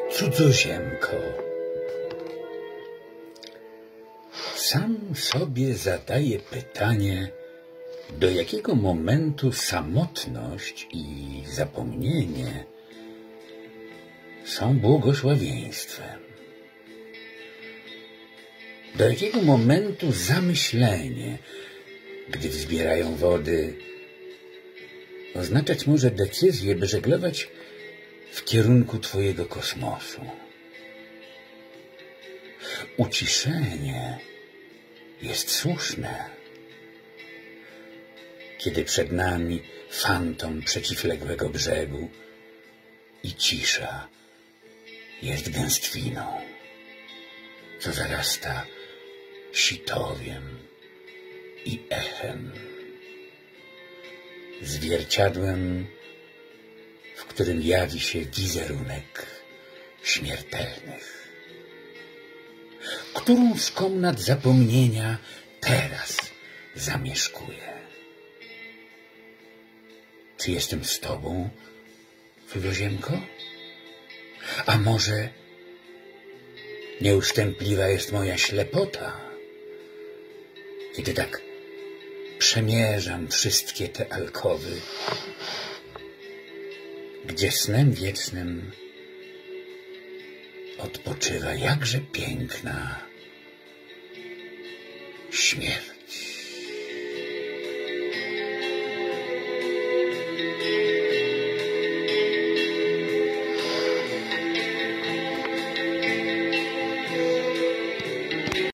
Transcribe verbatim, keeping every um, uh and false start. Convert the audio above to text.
Cudzoziemko, sam sobie zadaję pytanie, do jakiego momentu samotność i zapomnienie są błogosławieństwem. Do jakiego momentu zamyślenie, gdy wzbierają wody, oznaczać może decyzję, by żeglować w kierunku twojego kosmosu. Uciszenie jest słuszne, kiedy przed nami fantom przeciwległego brzegu i cisza jest gęstwiną, co zarasta sitowiem i echem, zwierciadłem, w którym jawi się wizerunek śmiertelnych. Którą z komnat zapomnienia teraz zamieszkuję? Czy jestem z tobą, cudzoziemko? A może nieustępliwa jest moja ślepota, kiedy tak przemierzam wszystkie te alkowy, gdzie snem wiecznym odpoczywa jakże piękna śmierć.